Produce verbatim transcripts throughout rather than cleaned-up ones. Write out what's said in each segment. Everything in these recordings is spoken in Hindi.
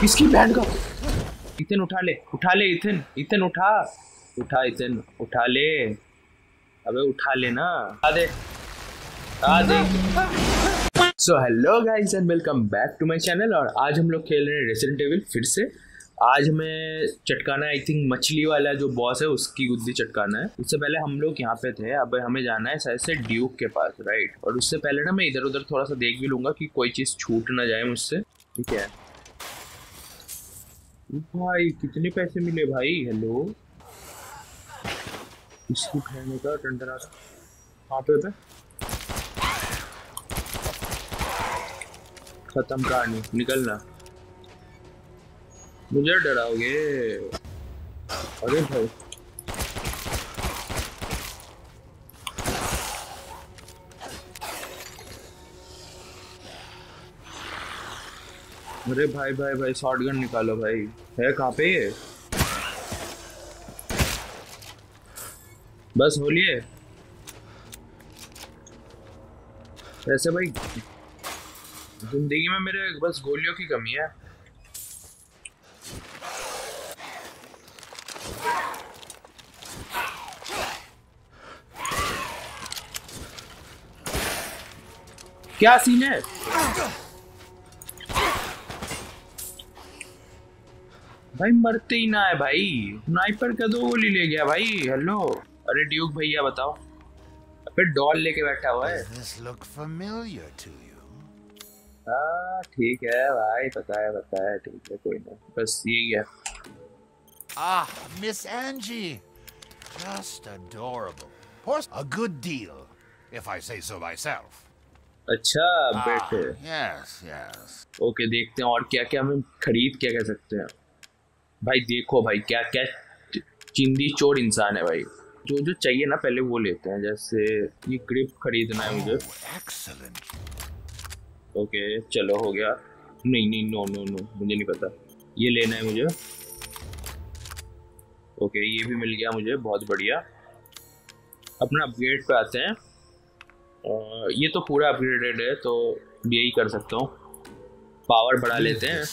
इसकी बहन का। इथन उठा ले, उठा ले इथन, इथन उठा, उठा इथन, उठा ले, अबे उठा ले ना, आ दे, आ दे। So hello guys and welcome back to my channel. और आज हम लोग खेल रहे हैं रेसिडेंट एविल फिर से। आज हमें चटकाना, आई थिंक मछली वाला जो बॉस है उसकी गुद्दी चटकाना है। उससे पहले हम लोग यहाँ पे थे, अब हमें जाना है शायद से ड्यूक के पास, राइट। और उससे पहले ना मैं इधर उधर थोड़ा सा देख भी लूंगा कि कोई चीज़ छूट ना जाए मुझसे, ठीक है। भाई कितने पैसे मिले भाई? हेलो, इसकी खाने का टंडरा कहाँ पे पे? खत्म कहानी, निकलना। मुझे डराओगे? अरे भाई अरे भाई भाई भाई शॉटगन निकालो भाई। है कहाँ पे ये? बस बोलिए वैसे भाई, जिंदगी में मेरे बस गोलियों की कमी है। क्या सीन है भाई? मरते ही ना है भाई, स्नाइपर का दो गोली ले गया भाई। हेलो, अरे ड्यूक भैया बताओ, फिर डॉल लेके बैठा हुआ है। हाँ ठीक है भाई, पता है पता है, ठीक है कोई नहीं, बस यही है। Ah, Miss Angie, just adorable. A good deal, if I say so myself. अच्छा बेटे, ah, yes, yes. ओके देखते हैं और क्या क्या हम खरीद क्या कह सकते हैं भाई। देखो भाई क्या क्या चिंदी चोर इंसान है भाई। जो जो चाहिए ना पहले वो लेते हैं। जैसे ये ग्रिप खरीदना है मुझे। Excellent. ओके चलो हो गया। नहीं नहीं नो नो नो मुझे नहीं पता, ये लेना है मुझे। ओके ये भी मिल गया मुझे, बहुत बढ़िया। अपना अपग्रेड पे आते हैं। आ, ये तो पूरा अपग्रेडेड है तो यही कर सकता हूँ। पावर बढ़ा लेते हैं,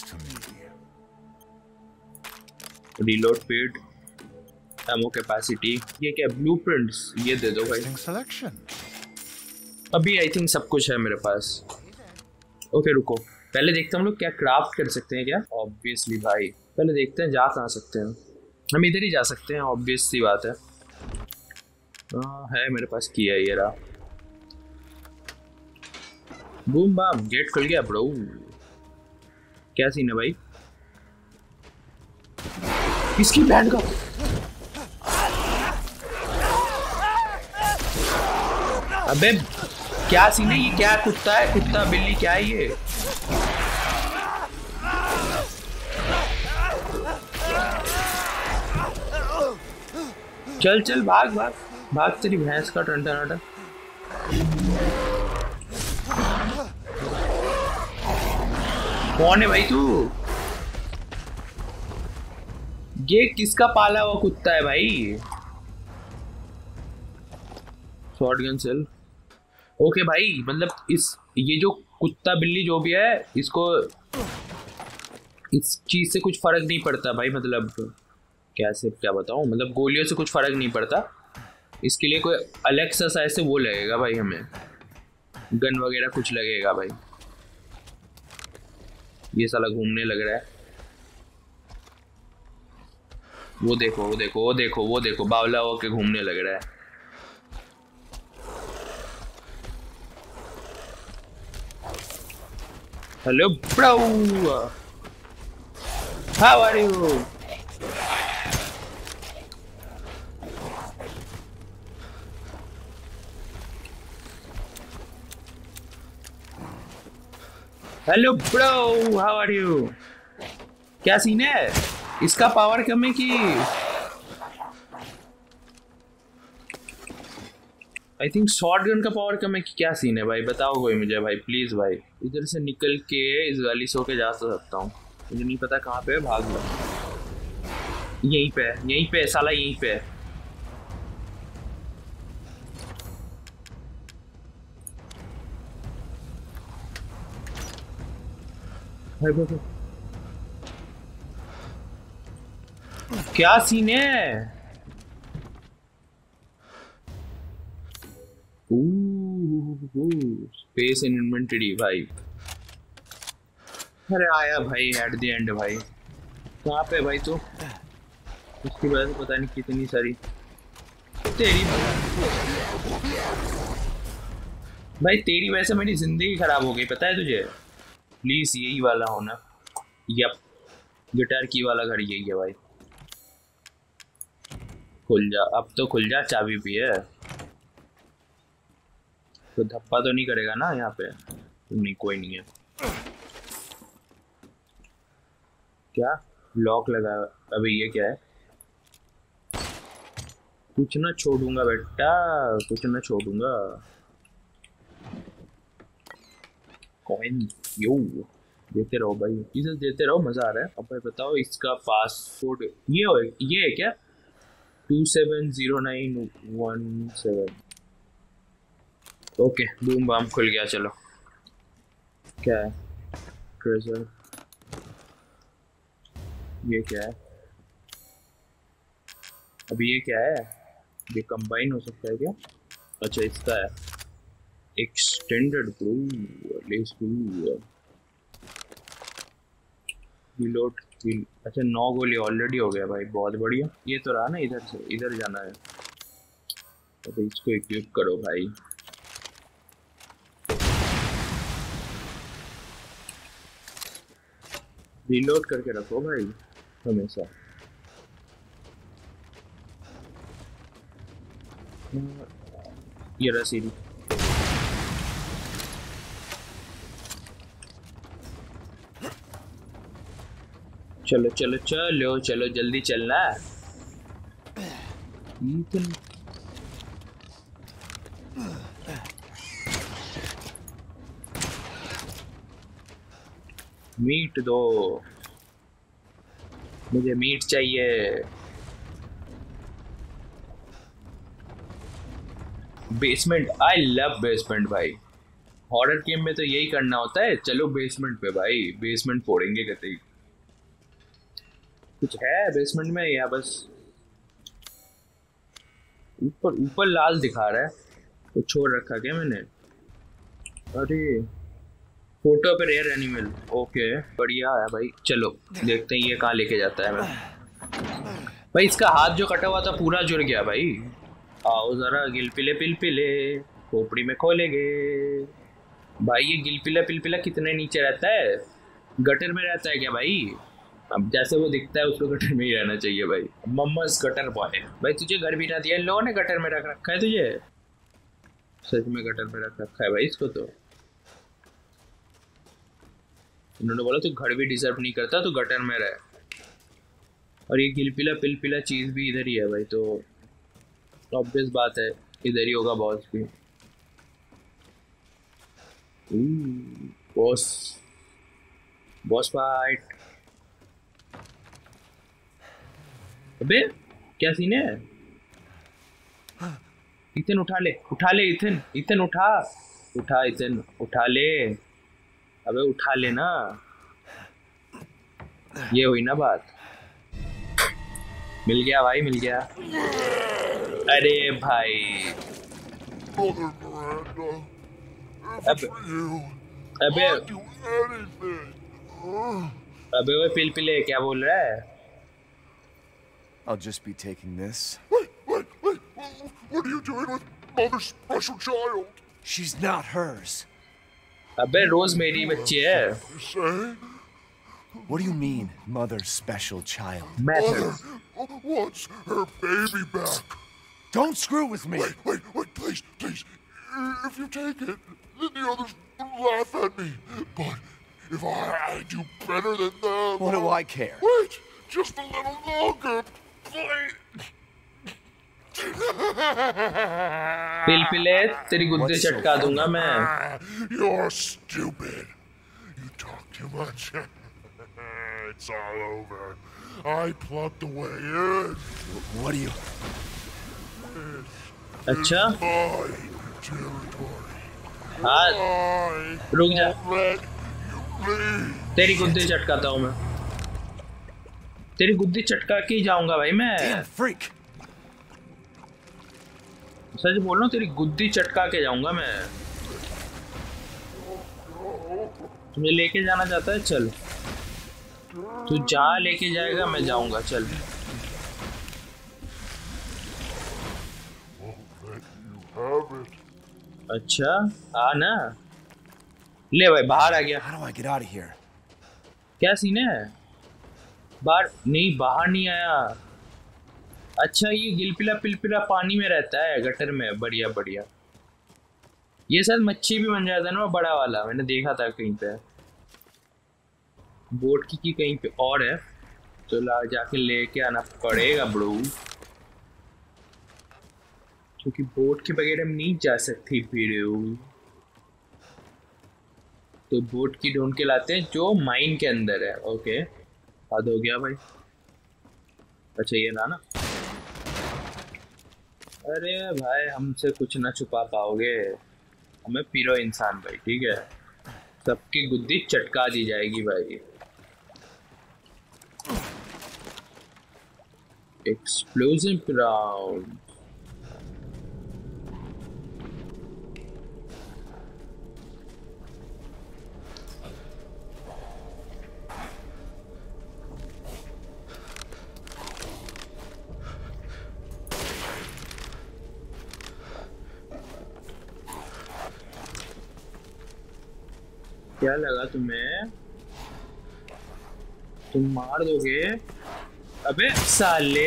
रीलोड स्पीड, एमो कैपेसिटी। ये क्या ब्लूप्रिंट्स, ये दे दो भाई। अभी आई थिंक सब कुछ है मेरे पास। ओके रुको, पहले देखते हैं हम लोग क्या क्राफ्ट कर सकते हैं क्या। ऑब्वियसली भाई पहले देखते हैं जा कहाँ सकते हैं। हम इधर ही जा सकते हैं, ऑब्वियस सी बात है। आ, है मेरे पास किया ये रहा। बूम बाम, गेट खुल गया ब्रो। क्या सीन है भाई? किसकी बहन का? अबे क्या सीन है? ये क्या कुत्ता है? कुत्ता बिल्ली क्या है ये? चल चल भाग भाग भाग, तेरी भैंस का टंटा नाटा। कौन है भाई तू? ये किसका पाला हुआ कुत्ता है भाई? Shotgun cell. ओके भाई, मतलब इस ये जो कुत्ता बिल्ली जो भी है, इसको इस चीज से कुछ फर्क नहीं पड़ता भाई। मतलब कैसे क्या बताऊं, मतलब गोलियों से कुछ फर्क नहीं पड़ता। इसके लिए कोई अलग सा ऐसे वो लगेगा भाई, हमें गन वगैरह कुछ लगेगा भाई। ये साला घूमने लग रहा है। वो देखो वो देखो वो देखो वो देखो बावला होके घूमने लग रहा है। Hello bro, how are you? Hello bro, how are you? क्या सीन है? इसका पावर कम है कि? आई थिंक शॉटगन का पावर कम है कि क्या सीन है भाई? बताओ कोई मुझे भाई, प्लीज भाई। इधर से निकल के इस गली से होके जा सकता हूँ, मुझे नहीं पता कहाँ पे है। भाग लो, यहीं पे है, यहीं पे है साला, यहीं पे है। भाई भाई क्या सीन है? स्पेस इन इन्वेंटरी भाई। अरे आया भाई एट द एंड भाई। कहाँ पे भाई तू? उसकी वजह से पता नहीं कितनी सारी तेरी भाई तेरी वजह से मेरी जिंदगी खराब हो गई, पता है तुझे? प्लीज यही वाला होना। यप, गिटार की वाला घर यही है भाई। खुल जा अब तो, खुल जा, चाबी भी है तो धप्पा तो नहीं करेगा ना यहाँ पे? नहीं, कोई नहीं है। क्या लॉक लगा? अबे ये क्या है? कुछ ना छोड़ूंगा बेटा, कुछ ना छोड़ूंगा। कॉइन यो देते रहो भाई, इसे देते रहो, मजा आ रहा है। अब भाई बताओ इसका पासवर्ड ये हो, ये है क्या? Two seven zero nine one seven. Okay boom bam खुल गया। चलो क्या है? ट्रेजर। ये क्या है? अभी ये क्या है? ये कंबाइन हो सकता है क्या? अच्छा इसका है extended brew, less brew, reload. अच्छा नौ गोली ऑलरेडी हो गया भाई, बहुत बढ़िया। ये तो रहा ना, इधर से इधर जाना है। तो इसको इक्विप करो भाई। रिलोड करके रखो भाई हमेशा। ये रहा सीढ़ी। चलो चलो चलो चलो जल्दी चलना। मीट दो मुझे, मीट चाहिए। बेसमेंट, आई लव बेसमेंट भाई। हॉरर गेम में तो यही करना होता है। चलो बेसमेंट पे भाई, बेसमेंट फोड़ेंगे कतई। कुछ है बेसमेंट में या बस ऊपर ऊपर लाल दिखा रहा है? कुछ छोड़ रखा क्या मैंने? अरे फोटो पे रेयर एनिमल, ओके बढ़िया है भाई। चलो देखते हैं ये कहाँ लेके जाता है। मैं भाई इसका हाथ जो कटा हुआ था पूरा जुड़ गया भाई। आओ जरा गिलपिले पिलपिले खोपड़ी में खोलेंगे भाई। ये गिलपिला पिलपिला कितने नीचे रहता है? गटर में रहता है क्या भाई? अब जैसे वो दिखता है उसको गटर में ही रहना चाहिए भाई। मम्मस गटर बॉय भाई। तुझे घर भी ना दिया इन लोगों ने, गटर में रख रखा है तुझे। सच में गटर में रख रखा है भाई इसको। तो उन्होंने बोला तू घर भी डिजर्व नहीं करता, तो गटर में रहे। और ये गिलपिला पिलपिला चीज भी इधर ही है भाई, तो ऑब्वियस बात है इधर ही होगा बॉस भी। Boss boss fight. अबे क्या सीन है? इथन उठा ले, उठा ले इथन, इथन उठा उठा इथन उठा ले। अबे उठा ले ना, ये हुई ना बात। मिल गया भाई, मिल गया। अरे भाई अब अबे अबे वो पिल पिले क्या बोल रहा है? I'll just be taking this. Wait, wait, wait! What are you doing with Mother's special child? She's not hers. अबे रोज मेरी बच्ची है। Say? What do you mean, Mother's special child? Mother wants her baby back. Don't screw with me. Wait, wait, wait! Please, please! If you take it, then the others laugh at me. But if I do better than them, What do I care? Wait, just a little longer, please. पिलपिले तेरी गुद्दे चटका दूंगा मैं। You're stupid. You talk too much. It's all over. I plugged away in. What do you? अच्छा My territory. हाँ I रुक जा, let you leave. तेरी गुद्दे चटकाता हूँ मैं, तेरी गुद्दी चटका के ही जाऊंगा भाई मैं। Damn freak. सच बोल रहा हूँ, तेरी गुद्दी चटका के जाऊंगा मैं। तुझे लेके जाना चाहता है, चल तू जहाँ लेके जाएगा मैं जाऊंगा, चल। अच्छा आ ना, ले भाई बाहर आ गया। How do I get out of here? क्या सीन है? बाहर नहीं, बाहर नहीं आया। अच्छा ये गिलपिला पिलपिला पानी में रहता है, गटर में। बढ़िया बढ़िया। ये शायद मच्छी भी बन जाता है ना, बड़ा वाला, मैंने देखा था कहीं पे। बोट की की कहीं पे और है, तो ला जाके लेके आना पड़ेगा ब्रो, क्योंकि बोट के बगैर हम नहीं जा सकते ब्रो। तो बोट की ढूंढ के लाते हैं जो माइन के अंदर है। ओके हद हो गया भाई। अच्छा ये ना ना, अरे भाई हमसे कुछ ना छुपा पाओगे, हमें पीरो इंसान भाई, ठीक है। सबकी गुद्दी चटका दी जाएगी भाई। Explosive round. क्या लगा तुम्हें? तुम मार दोगे? अबे साले,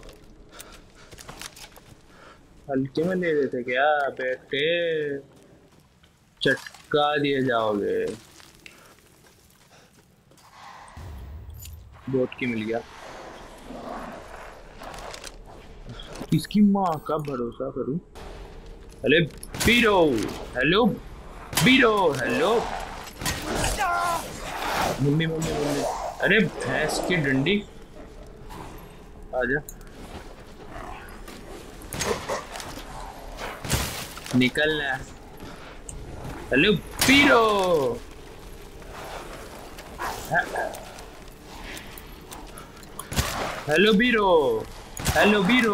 हल्के में ले लेते क्या बेटे? चटका दिए जाओगे। बोट की मिल गया। किसकी माँ का भरोसा करूं? हेलो बीरो, हेलो बीरो, हेलो मम्मी मम्मी मम्मी। अरे भैंस की डंडी, आजा निकलना। हेलो बीरो, हेलो बीरो, हेलो बीरो।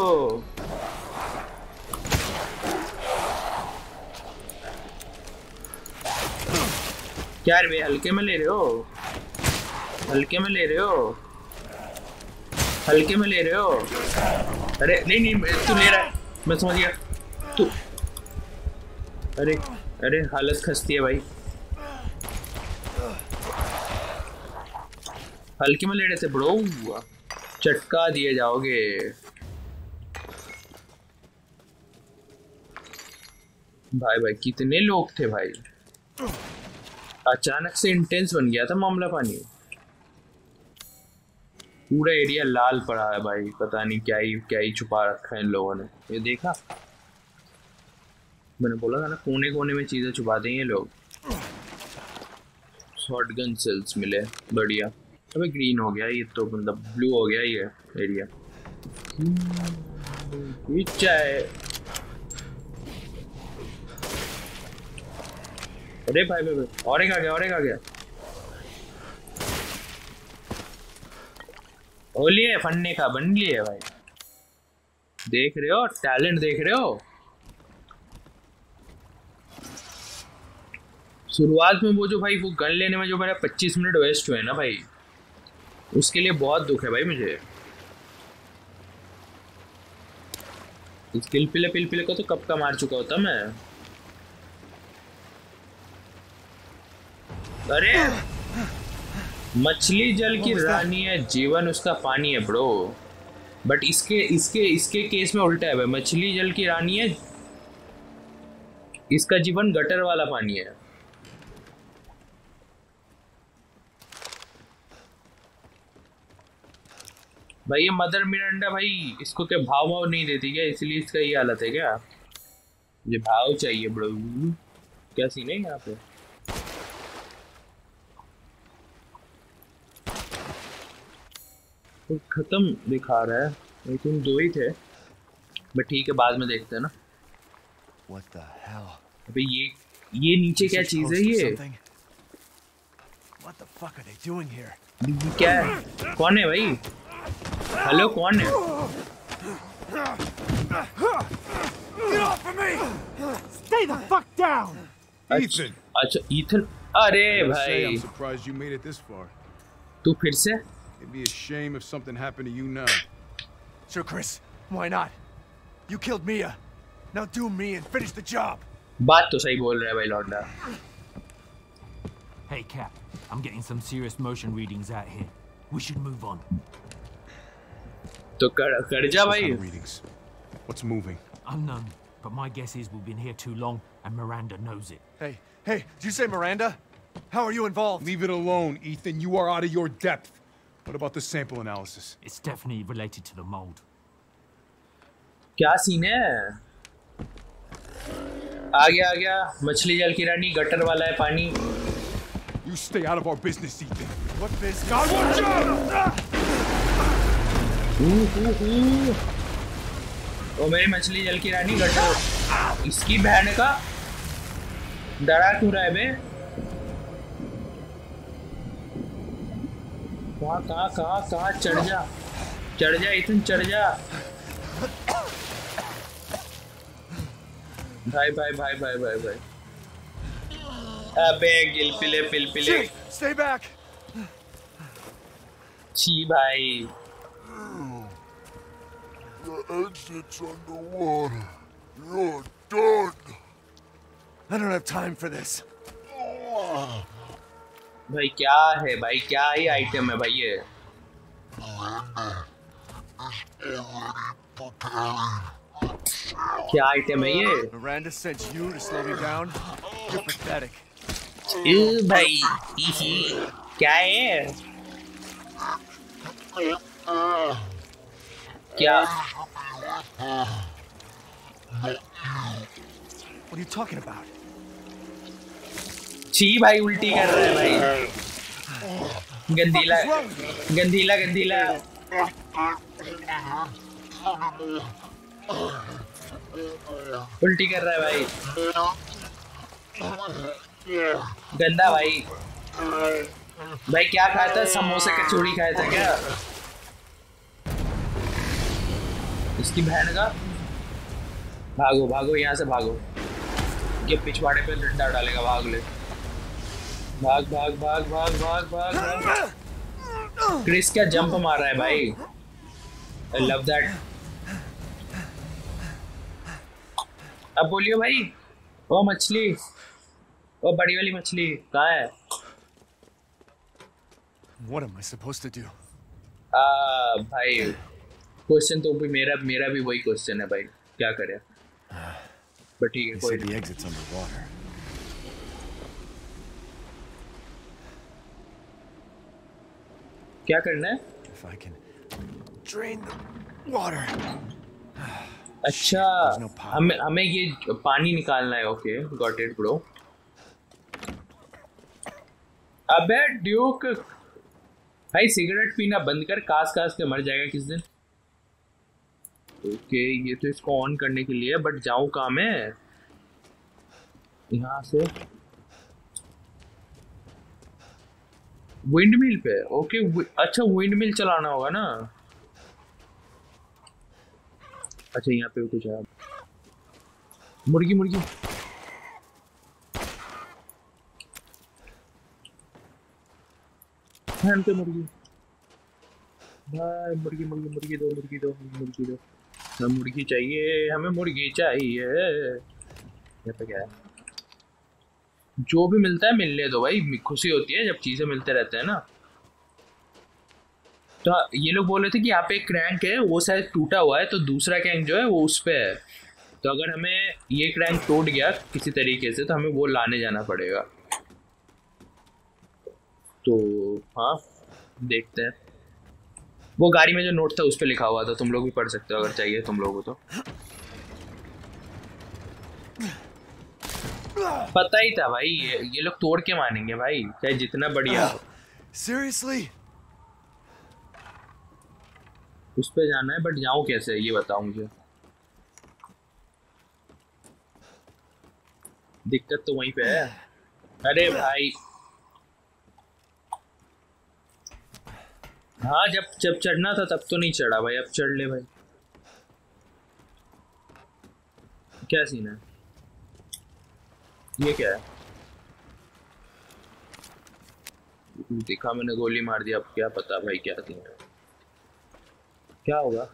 क्या रे हल्के में ले रहे हो? हल्के में ले रहे हो? हल्के में ले रहे हो? अरे नहीं नहीं तू ले रहा है, मैं समझ गया तू। अरे अरे हालत खस्ती है भाई। हल्के में ले रहे थे ब्रो, चटका दिए जाओगे। भाई भाई कितने लोग थे भाई, अचानक से इंटेंस बन गया था मामला। पानी पूरा एरिया लाल पड़ा है भाई, पता नहीं क्या ही क्या ही छुपा रखा है इन लोगों ने। ये देखा, मैंने बोला था ना कोने कोने में चीजें छुपा देंगे लोग। शॉटगन सेल्स मिले, बढ़िया। अबे ग्रीन हो गया ये तो, मतलब ब्लू हो गया ये एरिया। चाय, अरे भाई भाई भाई और एक आ गया, और एक आ गया। हो लिए फन्ने का, बन लिए भाई। देख रहे हो टैलेंट, देख रहे हो। शुरुआत में वो जो भाई वो गन लेने में जो मेरा पच्चीस मिनट वेस्ट हुए ना भाई, उसके लिए बहुत दुख है भाई मुझे। इस पिलपिले पिलपिले को तो कब का मार चुका होता मैं। अरे मछली जल की रानी है, जीवन उसका पानी है ब्रो। बट इसके इसके इसके केस में उल्टा है भाई, मछली जल की रानी है, इसका जीवन गटर वाला पानी है। भाई ये मदर मिरांडा भाई, इसको क्या भाव भाव नहीं देती क्या, इसलिए इसका ये हालत है क्या? मुझे भाव चाहिए ब्रो। क्या सीन है यहाँ पे? तो खत्म दिखा रहा है, लेकिन दो ही थे। बट ठीक है, बाद में देखते हैं ना। What the hell? अबे ये ये नीचे क्या चीज है ये? What the fuck are they doing here? क्या है? कौन है भाई? हेलो कौन है? Get off of me! Stay the fuck down! Ethan. अच्छा ईथन, अरे Say, भाई I'm surprised you made it this far. तू फिर से? It'd be a shame if something happened to you now. Sure, Chris. Why not? You killed Mia. Now do me and finish the job. बात तो सही बोल रहा है भाई लौंडा। Hey, Cap. I'm getting some serious motion readings out here. We should move on. तो कर कर जा What भाई। kind of readings? What's moving? Unknown, but my guess is we've been here too long and Miranda knows it. Hey, hey, did you say Miranda? How are you involved? Leave it alone, Ethan. You are out of your depth. What about the sample analysis? It's definitely related to the mold. क्या सीन है? आ गया आ गया मछली जल की रानी, गटर वाला है पानी। You stay out of our business, Ethan. What biz? God, watch out! ओ मेरी मछली जल की रानी गटर, इसकी बहन का डरा क्यों रहा है बे? कहाँ कहाँ कहाँ कहाँ चढ़ जा, चढ़ जा इतन चढ़ जा। भाई भाई भाई भाई भाई भाई अबे गिल पिले पिल पिले। Shit, stay back. छी भाई The exit's underwater. You're done. I don't have time for this. भाई क्या है भाई, क्या ही आइटम है भाई ये? क्या आइटम है ये? Miranda sent you to slow me down? You're pathetic. ए भाई इही क्या है? क्या? What are you talking about? छी भाई उल्टी कर रहा है भाई, गंदीला गंदीला गंदीला। उल्टी कर रहा है भाई, गंदा भाई। भाई क्या खाया था? समोसे कचौड़ी खाया था क्या? इसकी बहन का। भागो भागो यहाँ से भागो, ये पिछवाड़े पे डंडा डालेगा, भाग ले, भाग भाग भाग भाग भाग भाग भाग। क्रिस क्या जंप मार रहा है भाई, आई लव दैट। अब बोलियो भाई, वो मछली, वो बड़ी वाली मछली कहाँ है? What am I supposed to do? आ, भाई क्वेश्चन तो भी मेरा मेरा भी वही क्वेश्चन है भाई, क्या करें? बट ठीक है They कोई say the exit's underwater. क्या करना है? If I can drain the water. अच्छा There's no power. हमें हमें ये पानी निकालना है। Okay got it bro. अबे ड्यूक भाई सिगरेट पीना बंद कर, कास कास के मर जाएगा किस दिन। ओके ये तो इसको ऑन करने के लिए, बट जाऊं कहाँ मैं? यहाँ से विंड मिल पे। ओके अच्छा विंड मिल चलाना होगा ना। अच्छा यहाँ पे कुछ है, मुर्गी मुर्गी। फैन पे मुर्गी भाई, मुर्गी मुर्गी मुर्गी दो मुर्गी दो मुर्गी दो, हमें मुर्गी चाहिए, हमें मुर्गी चाहिए। यहाँ पे क्या है? जो भी मिलता है मिलने दो भाई, खुशी होती है जब चीजें मिलते रहते हैं ना। तो ये लोग बोल रहे थे कि यहाँ पे एक क्रैंक है, वो शायद टूटा हुआ है, तो दूसरा क्रैंक जो है वो उस पे है। तो अगर हमें ये क्रैंक टूट गया किसी तरीके से तो हमें वो लाने जाना पड़ेगा। तो हाँ देखते हैं। वो गाड़ी में जो नोट था उस पे लिखा हुआ था, तुम लोग भी पढ़ सकते हो अगर चाहिए तुम लोगों को। तो पता ही था भाई, ये, ये लोग तोड़ के मानेंगे भाई, चाहे जितना बढ़िया हो। Seriously? उस पे जाना है, बट जाऊं कैसे ये बताओ मुझे। दिक्कत तो वहीं पे है। अरे भाई हाँ जब जब चढ़ना था तब तो नहीं चढ़ा भाई, अब चढ़ ले भाई। क्या सीन है? ये क्या है? देखा मैंने, गोली मार दिया, अब क्या पता भाई क्या सीन है, क्या होगा।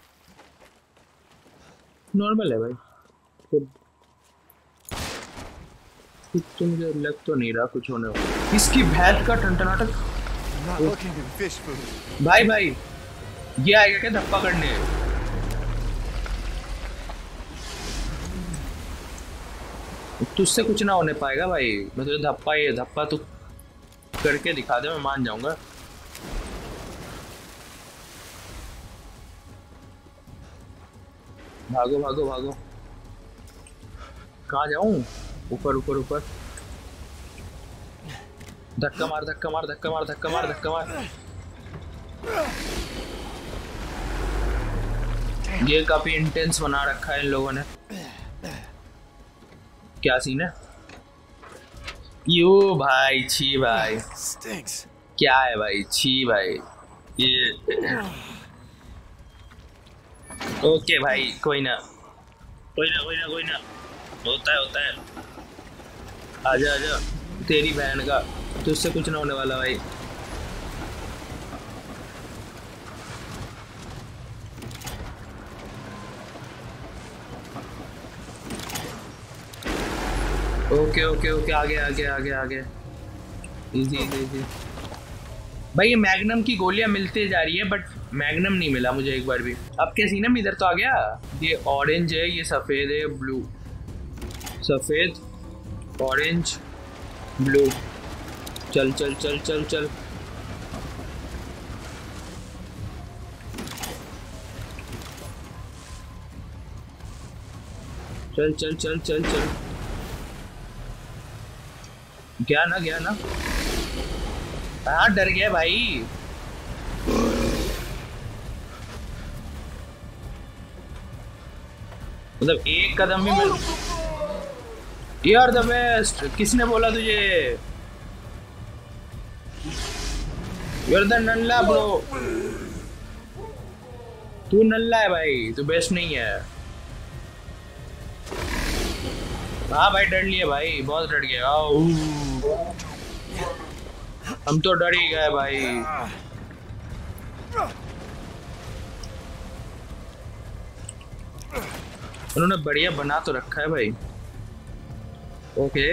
नॉर्मल है भाई, तो कुछ तो मुझे लग तो नहीं रहा कुछ होने वाला। इसकी भैंस का टंटनाटक। Not looking to fish food. भाई भाई ये आएगा क्या धप्पा करने? तुझसे कुछ ना होने पाएगा भाई, मैं तुझे धप्पा ये धप्पा तू करके दिखा दे, मैं मान जाऊंगा। भागो भागो भागो। कहाँ जाऊं? ऊपर ऊपर ऊपर। धक्का मार धक्का मार धक्का मार धक्का मार धक्का मार। ये काफी इंटेंस बना रखा है इन लोगों ने। क्या सीन है? यू भाई, छी भाई। Stinks. क्या है भाई? छी भाई। ये ओके भाई, कोई ना कोई ना कोई ना कोई ना, होता है होता है। आजा आजा, तेरी बहन का, तुझसे कुछ ना होने वाला भाई। ओके ओके ओके, आगे आगे आगे आगे, इजी इजी इजी। भाई ये मैग्नम की गोलियां मिलती जा रही है बट मैग्नम नहीं मिला मुझे एक बार भी। अब क्या सीन है? इधर तो आ गया। ये ऑरेंज है, ये सफेद है, ब्लू, सफेद ऑरेंज ब्लू। चल चल चल चल चल। चल चल चल चल चल। गया ना गया ना? हाँ डर गया भाई। मतलब एक कदम भी मिल। यार द बेस्ट, किसने बोला तुझे? यार द नल्ला ब्रो, तू नल्ला है भाई, तू बेस्ट नहीं है। हाँ भाई डर लिए भाई, बहुत डर गया। हम तो डर ही गए भाई। उन्होंने बढ़िया बना तो रखा है भाई। ओके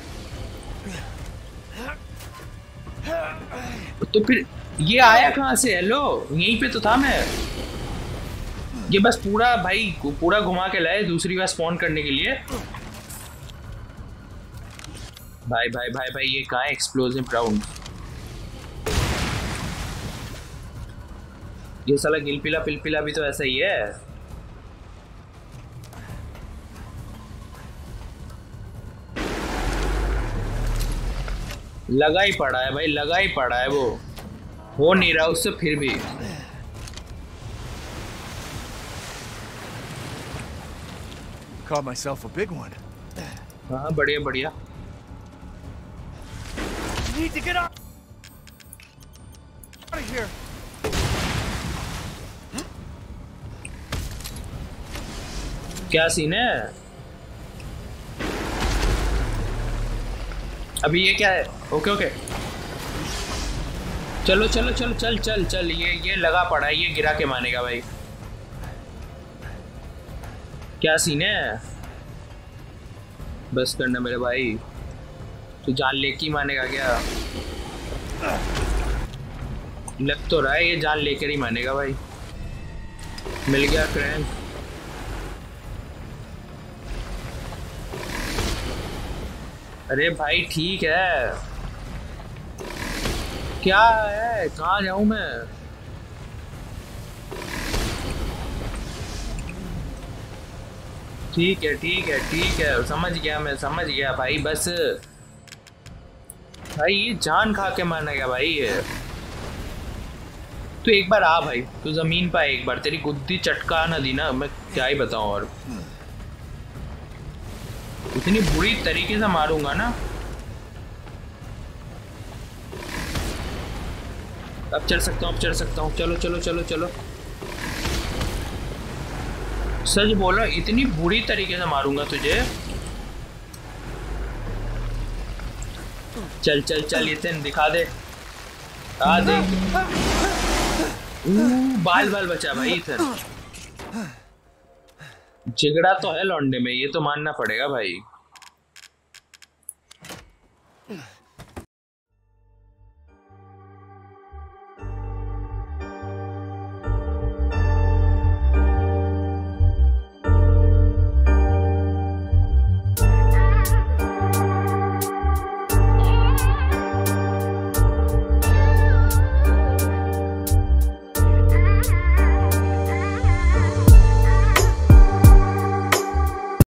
तो फिर ये आया कहाँ से? हेलो, यहीं पे तो था मैं। ये बस पूरा भाई पूरा घुमा के लाए दूसरी बार स्पॉन करने के लिए। भाई भाई भाई भाई ये कहाँ है एक्सप्लोजिव राउंड? ये साला गिलपिला पिलपिला भी तो ऐसा ही है। लगा ही पड़ा है भाई, लगा ही पड़ा है, वो हो नहीं रहा उससे फिर भी। Caught myself a big one. हाँ बढ़िया बढ़िया। Need to get out of here. क्या सीन है? अभी ये क्या है? ओके ओके चलो चलो चलो चल चल चल। ये ये लगा पड़ा है, ये गिरा के मानेगा भाई। क्या सीन है? बस करना मेरे भाई, तू जान लेके ही मानेगा क्या? लग तो रहा है ये जान लेकर ही मानेगा भाई। मिल गया क्रैंक। अरे भाई ठीक है, क्या है? कहाँ जाऊं मैं? ठीक है ठीक है ठीक है, समझ गया मैं, समझ गया भाई। बस भाई ये जान खा के मानेगा भाई ये। तू एक बार आ भाई, तू जमीन पे एक बार, तेरी गुद्दी चटका ना दी ना, मैं क्या ही बताऊं। और इतनी बुरी तरीके से मारूंगा ना। अब चढ़ सकता हूँ, अब चढ़ सकता हूँ। चलो चलो चलो चलो। सच बोलो, इतनी बुरी तरीके से मारूंगा तुझे। चल चल चल इतन दिखा दे। आ दे। बाल बाल बचा भाई इतन। जिगड़ा तो है लौंडे में, ये तो मानना पड़ेगा भाई।